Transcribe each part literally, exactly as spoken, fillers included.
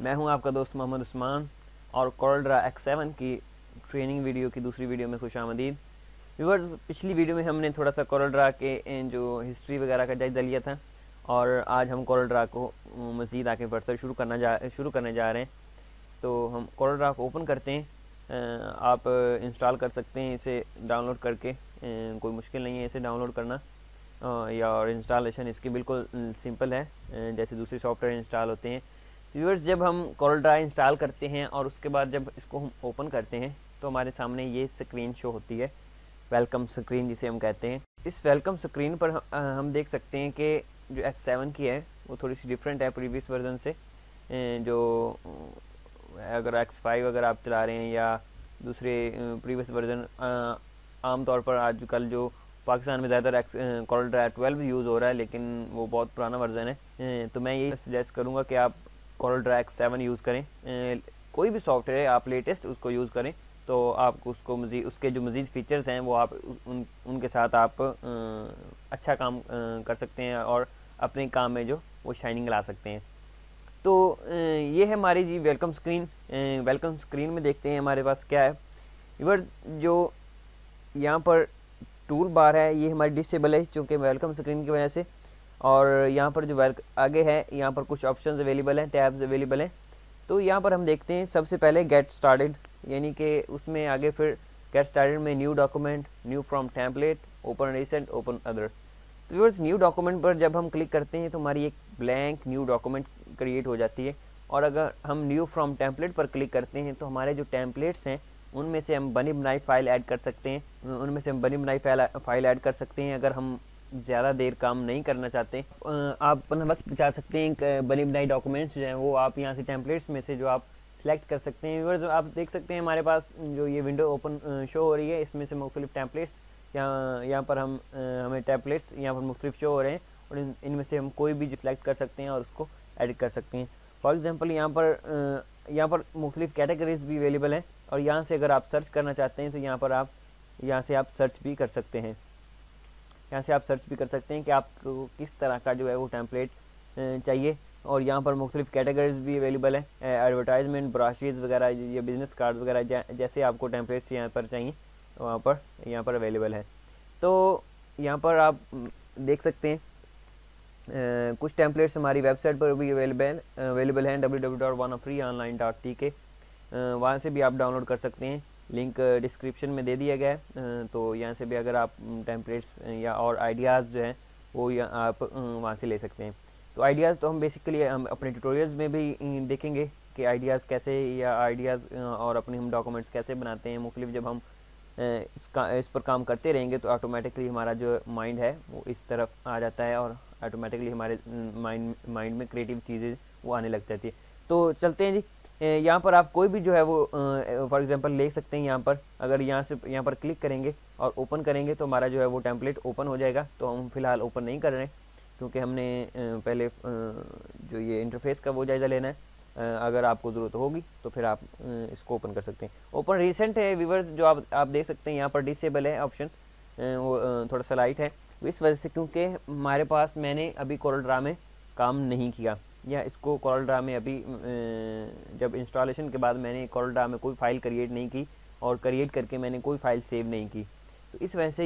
मैं हूं आपका दोस्त मोहम्मद उस्मान और कोरलड्रा एक्स सेवन की ट्रेनिंग वीडियो की दूसरी वीडियो में खुशामदीद। व्यूअर्स, पिछली वीडियो में हमने थोड़ा सा कोरलड्रा के जो हिस्ट्री वगैरह का जायज़ा लिया था और आज हम कोरलड्रा को मज़ीद आगे बढ़कर शुरू करना जा शुरू करने जा रहे हैं। तो हम कोरलड्रा को ओपन करते हैं। आप इंस्टॉल कर सकते हैं इसे डाउनलोड करके, कोई मुश्किल नहीं है इसे डाउनलोड करना, या और इंस्टॉलेशन इसकी बिल्कुल सिंपल है जैसे दूसरे सॉफ्टवेयर इंस्टॉल होते हैं। व्यूअर्स, जब हम कोरलड्रा इंस्टॉल करते हैं और उसके बाद जब इसको हम ओपन करते हैं तो हमारे सामने ये स्क्रीन शो होती है, वेलकम स्क्रीन जिसे हम कहते हैं। इस वेलकम स्क्रीन पर हम देख सकते हैं कि जो एक्स सेवन की है वो थोड़ी सी डिफरेंट है प्रीवियस वर्जन से। जो अगर एक्स फाइव अगर आप चला रहे हैं या दूसरे प्रीवियस वर्जन, आमतौर पर आजकल जो पाकिस्तान में ज़्यादातर एक्स कोरलड्रा ट्वेल्व यूज़ हो रहा है, लेकिन वो बहुत पुराना वर्जन है। तो मैं ये सजेस्ट करूँगा कि आप कोरलड्रा एक्स सेवन यूज़ करें। ए, कोई भी सॉफ्टवेयर है आप लेटेस्ट उसको यूज़ करें तो आप उसको मज़ीद उसके जो मज़ीद फीचर्स हैं वो आप उन उनके साथ आप आ, अच्छा काम आ, कर सकते हैं और अपने काम में जो वो शाइनिंग ला सकते हैं। तो आ, ये है हमारी जी वेलकम स्क्रीन। वेलकम स्क्रीन में देखते हैं हमारे पास क्या है। व्यूअर्स, जो यहाँ पर टूल बार है ये हमारी डिसेबल है चूँकि वेलकम स्क्रीन की वजह से, और यहाँ पर जो वेल आगे है यहाँ पर कुछ ऑप्शंस अवेलेबल हैं, टैब्स अवेलेबल हैं। तो यहाँ पर हम देखते हैं सबसे पहले गेट स्टार्टेड, यानी कि उसमें आगे फिर गेट स्टार्टेड में new document, new from template, open recent, open other. तो व्यूअर्स, न्यू डॉक्यूमेंट पर जब हम क्लिक करते हैं तो हमारी एक ब्लैंक न्यू डॉक्यूमेंट क्रिएट हो जाती है, और अगर हम न्यू फ्रॉम टेम्पलेट पर क्लिक करते हैं तो हमारे जो टेम्पलेट्स हैं उनमें से हम बनी बनाई फाइल ऐड कर सकते हैं उनमें से हम बनी बनाई फाइल ऐड कर सकते हैं। अगर हम ज़्यादा देर काम नहीं करना चाहते, आप अपना वक्त बचा सकते हैं, बनी बनाई डॉक्यूमेंट्स जो हैं वो आप यहाँ से टेम्पलेट्स में से जो आप सिलेक्ट कर सकते हैं। व्यूअर्स, आप देख सकते हैं हमारे पास जो ये विंडो ओपन शो हो रही है, इसमें से मुख्तलिफ टेम्पलेट्स यहाँ यहाँ पर हम हमें टेम्पलेट्स यहाँ पर मुख्तलिफ शो हो रहे हैं, और इन इनमें से हम कोई भी जो सिलेक्ट कर सकते हैं और उसको एडिट कर सकते हैं। फॉर एग्जांपल यहाँ पर यहाँ पर मुख्तलिफ कैटेगरीज भी अवेलेबल हैं, और यहाँ से अगर आप सर्च करना चाहते हैं तो यहाँ पर आप यहाँ से आप सर्च भी कर सकते हैं यहाँ से आप सर्च भी कर सकते हैं कि आपको किस तरह का जो है वो टेम्पलेट चाहिए। और यहाँ पर मुख्तलिफ कैटेगरीज भी अवेलेबल है, एडवर्टाइजमेंट, ब्राशेज वगैरह, ये बिज़नेस कार्ड वगैरह, जैसे आपको टेम्पलेट्स यहाँ पर चाहिए वहाँ पर यहाँ पर अवेलेबल है। तो यहाँ पर आप देख सकते हैं Uh, कुछ टेम्पलेट्स हमारी वेबसाइट पर भी अवेलेबल अवेलेबल हैं, W W W dot one free online dot T K, वहाँ से भी आप डाउनलोड कर सकते हैं। लिंक डिस्क्रिप्शन में दे दिया गया है। uh, तो यहाँ से भी अगर आप टेम्पलेट्स या और आइडियाज़ जो हैं वो या आप uh, वहाँ से ले सकते हैं। तो आइडियाज़ तो हम बेसिकली हम अपने ट्यूटोरियल्स में भी देखेंगे कि आइडियाज़ कैसे या आइडियाज़ और अपने हम डॉक्यूमेंट्स कैसे बनाते हैं। मुख्तलिफ जब हम इसका इस पर काम करते रहेंगे तो ऑटोमेटिकली हमारा जो माइंड है वो इस तरफ आ जाता है और ऑटोमेटिकली हमारे माइंड माइंड में क्रिएटिव चीज़ें वो आने लग जाती है। तो चलते हैं जी, यहाँ पर आप कोई भी जो है वो फॉर एग्जांपल ले सकते हैं। यहाँ पर अगर यहाँ से यहाँ पर क्लिक करेंगे और ओपन करेंगे तो हमारा जो है वो टेम्पलेट ओपन हो जाएगा। तो हम फिलहाल ओपन नहीं कर रहे हैं क्योंकि हमने पहले जो ये इंटरफेस का वो जायज़ा लेना है। अगर आपको ज़रूरत होगी तो फिर आप इसको ओपन कर सकते हैं। ओपन रिसेंट है व्यूअर्स, जो आप आप देख सकते हैं यहाँ पर डिसेबल है ऑप्शन, वो थोड़ा सा लाइट है इस वजह से क्योंकि हमारे पास मैंने अभी कोरलड्रा में काम नहीं किया, या इसको कोरलड्रा में अभी जब इंस्टॉलेशन के बाद मैंने कोरलड्रा में कोई फ़ाइल क्रिएट नहीं की और क्रिएट करके मैंने कोई फ़ाइल सेव नहीं की, तो इस वजह से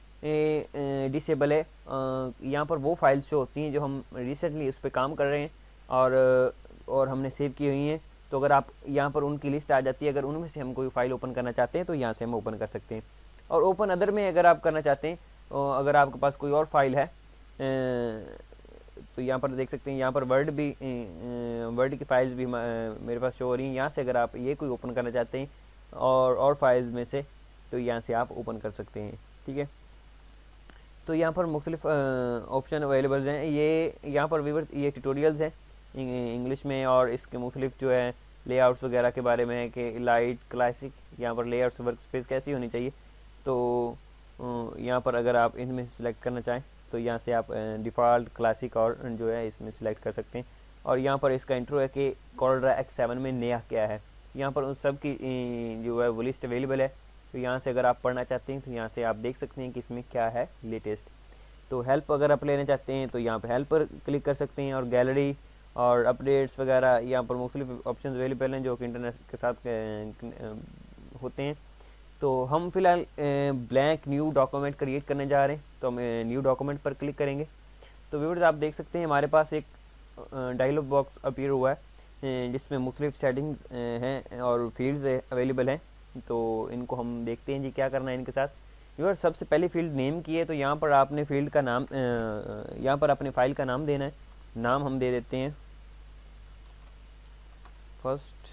ये डिसेबल है। यहाँ पर वो फाइल्स जो होती हैं जो हम रिसेंटली उस पर काम कर रहे हैं और और हमने सेव की हुई हैं, तो अगर आप यहाँ पर उनकी लिस्ट आ जाती है, अगर उनमें से हम कोई फ़ाइल ओपन करना चाहते हैं तो यहाँ से हम ओपन कर सकते हैं। और ओपन अदर में अगर आप करना चाहते हैं, अगर आपके पास कोई और फाइल है तो यहाँ पर देख सकते हैं यहाँ पर वर्ड भी वर्ड की फाइल्स भी मेरे पास शो हो रही हैं। यहाँ से अगर आप ये कोई ओपन करना चाहते हैं और और फाइल्स में से, तो यहाँ से आप ओपन कर सकते हैं। ठीक है, तो यहाँ पर मुख्तलिफ ऑप्शन अवेलेबल हैं। ये यहाँ पर व्यूअर्स ये ट्यूटोरियल्स हैं इंग्लिश में, और इसके मुख्तलिफ जो है लेआउट्स वगैरह के बारे में है कि लाइट, क्लासिक, यहाँ पर लेआउट्स, वर्क स्पेस कैसी होनी चाहिए। तो यहाँ पर अगर आप इनमें सेलेक्ट करना चाहें तो यहाँ से आप डिफ़ॉल्ट, क्लासिक और जो है इसमें सेलेक्ट कर सकते हैं। और यहाँ पर इसका इंट्रो है कि कोरलड्रा एक्स सेवन में नया क्या है। यहाँ पर उन सब की जो है वो लिस्ट अवेलेबल है, तो यहाँ से अगर आप पढ़ना चाहते हैं तो यहाँ से आप देख सकते हैं कि इसमें क्या है लेटेस्ट। तो हेल्प अगर आप लेना चाहते हैं तो यहाँ पर हेल्प पर क्लिक कर सकते हैं, और गैलरी और अपडेट्स वगैरह यहाँ पर मुख्तलिफ ऑप्शन अवेलेबल हैं जो कि इंटरनेट के साथ होते हैं। तो हम फिलहाल ब्लैंक न्यू डॉक्यूमेंट क्रिएट करने जा रहे हैं, तो हम न्यू डॉक्यूमेंट पर क्लिक करेंगे। तो व्यूअर्स आप देख सकते हैं हमारे पास एक डायलॉग बॉक्स अपीयर हुआ है जिसमें मुख्तलिफ सेटिंग्स हैं और फील्ड्स अवेलेबल हैं। तो इनको हम देखते हैं जी क्या करना है इनके साथ। व्यूअर्स सबसे पहले फील्ड नेम की है, तो यहाँ पर आपने फील्ड का नाम यहाँ पर अपने फाइल का नाम देना है। नाम हम दे देते हैं फर्स्ट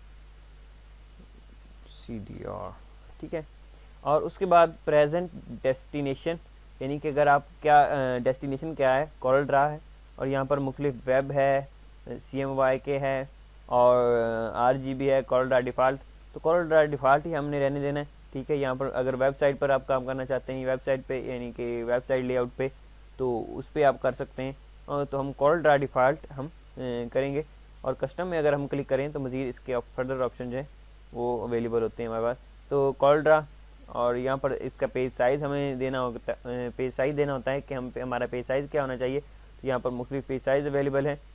सी डी आर, ठीक है। और उसके बाद प्रेजेंट डेस्टिनेशन, यानी कि अगर आप क्या डेस्टिनेशन क्या है, कोरल ड्रा है, और यहाँ पर मुख्तलिफ वेब है, सी एम वाई के है और आर जी बी है, कोरल ड्रा डिफ़ॉल्ट। तो कोरल ड्रा डिफ़ॉल्ट ही हमने रहने देना है, ठीक है। यहाँ पर अगर वेबसाइट पर आप काम करना चाहते हैं, वेबसाइट पे यानी कि वेबसाइट लेआउट पे, तो उस पर आप कर सकते हैं। और तो हम कोरल ड्रा डिफ़ॉल्ट हम करेंगे। और कस्टम में अगर हम क्लिक करें तो मज़ीद इसके फर्दर ऑप्शन जो है वो अवेलेबल होते हैं हमारे पास। तो कोरल ड्रा, और यहाँ पर इसका पेज साइज़ हमें देना होता है, पेज साइज़ देना होता है कि हम पे हमारा पेज साइज़ क्या होना चाहिए। तो यहाँ पर मुख्तलिफ पेज साइज़ अवेलेबल है,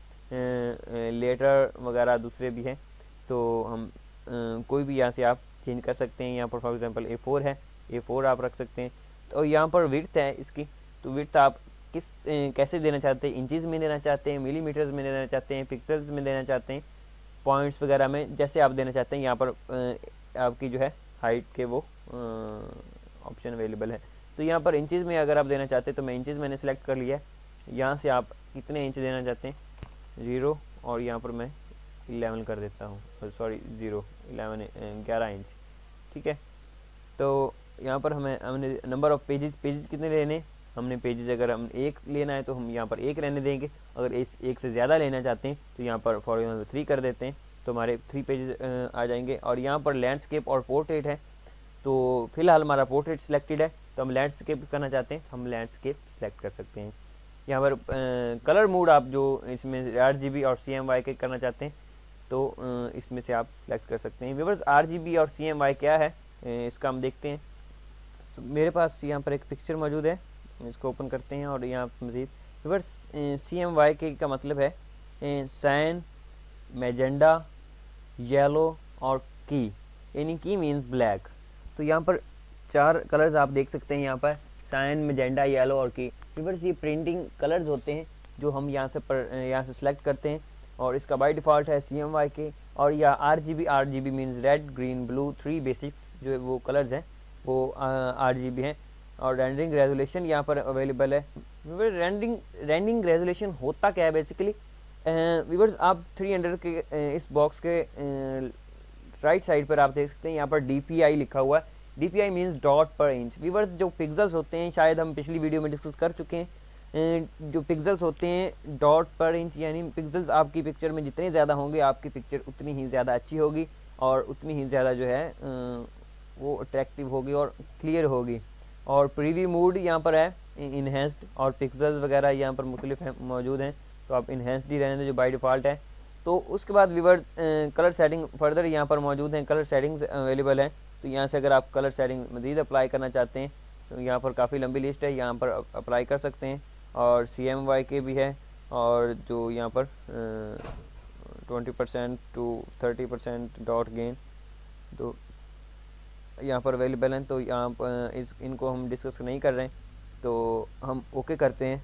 लेटर वगैरह दूसरे भी हैं। तो हम आ, कोई भी यहाँ से आप चेंज कर सकते हैं। यहाँ पर फॉर एग्जांपल ए फोर है, ए फोर आप रख सकते हैं। तो यहाँ पर विड्थ है इसकी, तो विड्थ आप किस ए, कैसे देना चाहते हैं, इंचज़ में देना चाहते हैं, मिलीमीटर्स में देना चाहते हैं, पिक्सल्स में देना चाहते हैं, पॉइंट्स वगैरह में, जैसे आप देना चाहते हैं। यहाँ पर आ, आपकी जो है हाइट के वो ऑप्शन अवेलेबल है। तो यहाँ पर इंचज़ में अगर आप देना चाहते हैं तो मैं इंचज़ मैंने सेलेक्ट कर लिया है। यहाँ से आप कितने इंच देना चाहते हैं, ज़ीरो, और यहाँ पर मैं इलेवन कर देता हूँ, सॉरी ज़ीरो इलेवन ग्यारह इंच, ठीक है। तो यहाँ पर हमें हमने नंबर ऑफ़ पेजेस पेजेस कितने लेने, हमने पेजेस अगर हम एक लेना है तो हम यहाँ पर एक रहने देंगे। अगर इस एक से ज़्यादा लेना चाहते हैं तो यहाँ पर फॉर एग्जाम्पल थ्री कर देते हैं, तो हमारे थ्री पेजेस आ जाएंगे। और यहाँ पर लैंडस्केप और पोर्ट्रेट है, तो फिलहाल हमारा पोर्ट्रेट सिलेक्टेड है, तो हम लैंडस्केप करना चाहते हैं, हम लैंडस्केप सेलेक्ट कर सकते हैं। यहाँ पर कलर मोड आप जो इसमें आर जी बी और सी एम वाई के करना चाहते हैं तो आ, इसमें से आप सेलेक्ट कर सकते हैं। व्यूअर्स आर जी बी और सी एम वाई क्या है इसका हम देखते हैं। तो मेरे पास यहाँ पर एक पिक्चर मौजूद है, इसको ओपन करते हैं और यहाँ मज़ीद व्यूअर्स सी एम वाई के का मतलब है सैन, मैजेंडा, येलो और की, यानी की मीन्स ब्लैक। तो यहाँ पर चार कलर्स आप देख सकते हैं, यहाँ पर साइन, मैजेंडा, येलो और की। व्यूअर्स ये प्रिंटिंग कलर्स होते हैं जो हम यहाँ से पर यहाँ से सिलेक्ट करते हैं, और इसका बाय डिफ़ॉल्ट है सी एम वाई के। और या R G B, R G B means red, green, blue, three basics जो वो कलर्स हैं वो आर जी बी हैं। और रेंडरिंग रेजोल्यूशन यहाँ पर अवेलेबल है। रेंडरिंग रेंडरिंग रेजोल्यूशन होता क्या है बेसिकली, व्यूअर्स आप थ्री हंड्रेड के इस बॉक्स के राइट साइड पर आप देख सकते हैं यहाँ पर डी पी आई लिखा हुआ है। D P I means dot per inch. Viewers जो पिक्सल्स होते हैं, शायद हम पिछली वीडियो में डिस्कस कर चुके हैं, जो पिक्सल्स होते हैं डॉट पर इंच, यानी पिक्सल्स आपकी पिक्चर में जितने ज़्यादा होंगे आपकी पिक्चर उतनी ही ज़्यादा अच्छी होगी और उतनी ही ज़्यादा जो है वो अट्रैक्टिव होगी और क्लियर होगी। और प्रीव्यू मोड यहाँ पर है इन्हेंस्ड, और पिक्सल्स वगैरह यहाँ पर मुख्तलिफ हैं मौजूद हैं, तो आप इन्हेंस्ड ही रहने दें जो बाय डिफ़ॉल्ट है। तो उसके बाद व्यूअर्स कलर सेटिंग फर्दर यहाँ पर मौजूद हैं, कलर सेटिंग्स अवेलेबल हैं। तो यहाँ से अगर आप कलर सेटिंग मज़ीद अप्लाई करना चाहते हैं तो यहाँ पर काफ़ी लंबी लिस्ट है, यहाँ पर अप्लाई कर सकते हैं। और सी एम वाई के भी है, और जो यहाँ पर twenty percent to thirty percent dot gain तो यहाँ पर अवेलेबल हैं। तो यहाँ पर इस इनको हम डिस्कस नहीं कर रहे हैं, तो हम ओके करते हैं।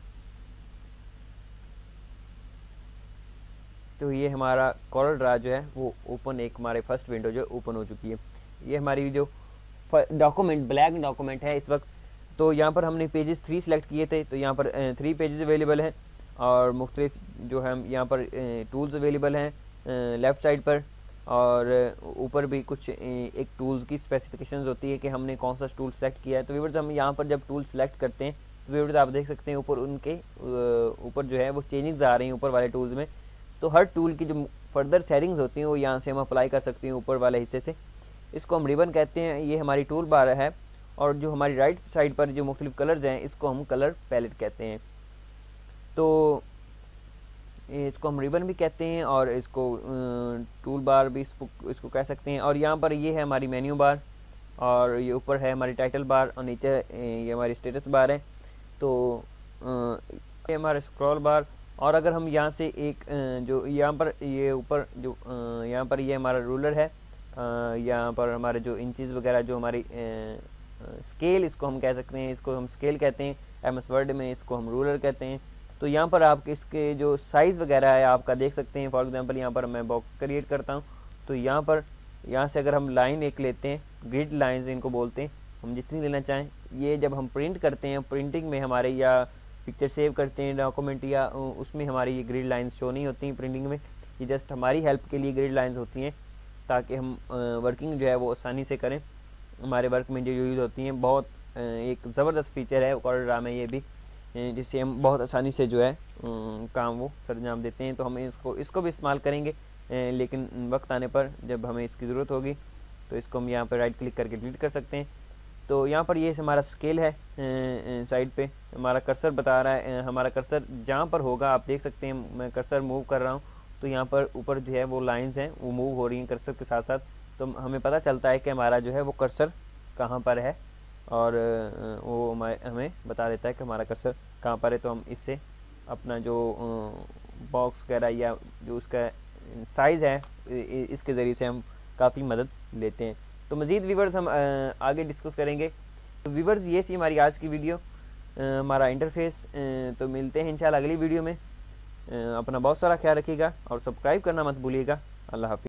तो ये हमारा कोरल ड्रा जो है वो ओपन, एक हमारे फर्स्ट विंडो जो ओपन हो चुकी है। ये हमारी जो डॉक्यूमेंट ब्लैक डॉक्यूमेंट है इस वक्त। तो यहाँ पर हमने पेजेस थ्री सेलेक्ट किए थे, तो यहाँ पर थ्री पेजेस अवेलेबल हैं, और मुख्तलिफ जो है यहाँ पर टूल्स अवेलेबल हैं लेफ़्ट साइड पर, और ऊपर भी कुछ एक टूल्स की स्पेसिफिकेशंस होती है कि हमने कौन सा टूल सेलेक्ट किया है। तो व्यूअर्स हम यहाँ पर जब टूल सेलेक्ट करते हैं तो व्यूअर्स आप देख सकते हैं ऊपर उनके ऊपर जो है वो चेंजिंग्स आ रही हैं ऊपर वाले टूल्स में। तो हर टूल की जो फर्दर सेटिंग्स होती हैं वो यहाँ से हम अप्लाई कर सकते हैं ऊपर वाले हिस्से से। इसको हम रिबन कहते हैं, ये हमारी टूल बार है। और जो हमारी राइट साइड पर जो मुख्तलिफ कलर्स हैं इसको हम कलर पैलेट कहते हैं। तो इसको हम रिबन भी कहते हैं और इसको टूल बार भी इसको इसको कह सकते हैं। और यहाँ पर ये है हमारी मेन्यू बार, और ये ऊपर है हमारी टाइटल बार, और नीचे ये हमारी स्टेटस बार है। तो ये हमारा स्क्रॉल बार, और अगर हम यहाँ से एक जो यहाँ पर ये ऊपर जो यहाँ पर ये हमारा रूलर है, यहाँ पर हमारे जो इंचज़ वगैरह जो हमारी स्केल इसको हम कह सकते हैं, इसको हम स्केल कहते हैं, एम एस वर्ड में इसको हम रूलर कहते हैं। तो यहाँ पर आप इसके जो साइज़ वगैरह है आपका देख सकते हैं। फॉर एग्जांपल यहाँ पर मैं बॉक्स क्रिएट करता हूँ, तो यहाँ पर यहाँ से अगर हम लाइन एक लेते हैं, ग्रिड लाइंस इनको बोलते हैं, हम जितनी लेना चाहें। ये जब हम प्रिंट करते हैं, प्रिंटिंग में हमारे या पिक्चर सेव करते हैं डॉक्यूमेंट या उसमें हमारी ये ग्रिड लाइंस शो नहीं होती प्रिंटिंग में। ये जस्ट हमारी हेल्प के लिए ग्रिड लाइंस होती हैं ताकि हम वर्किंग जो है वो आसानी से करें, हमारे वर्क में जो यूज़ होती हैं। बहुत एक ज़बरदस्त फीचर है CorelDRAW में ये भी, जिससे हम बहुत आसानी से जो है काम वो सरंजाम देते हैं। तो हम इसको इसको भी इस्तेमाल करेंगे, लेकिन वक्त आने पर जब हमें इसकी ज़रूरत होगी तो इसको हम यहाँ पर राइट क्लिक करके डिलीट कर सकते हैं। तो यहाँ पर ये हमारा स्केल है, साइड पे हमारा कर्सर बता रहा है, हमारा कर्सर जहाँ पर होगा आप देख सकते हैं। मैं कर्सर मूव कर रहा हूँ तो यहाँ पर ऊपर जो है वो लाइंस हैं वो मूव हो रही हैं कर्सर के साथ साथ। तो हमें पता चलता है कि हमारा जो है वो कर्सर कहाँ पर है, और वो हमें बता देता है कि हमारा कर्सर कहाँ पर है। तो हम इससे अपना जो बॉक्स वगैरह या जो उसका साइज़ है इसके ज़रिए से हम काफ़ी मदद लेते हैं। तो मज़ीद व्यूवर्स हम आगे डिस्कस करेंगे। तो व्यूवर्स ये थी हमारी आज की वीडियो, हमारा इंटरफेस। तो मिलते हैं इंशाल्लाह अगली वीडियो में। अपना बहुत सारा ख्याल रखिएगा और सब्सक्राइब करना मत भूलिएगा। अल्लाह हाफ़िज़।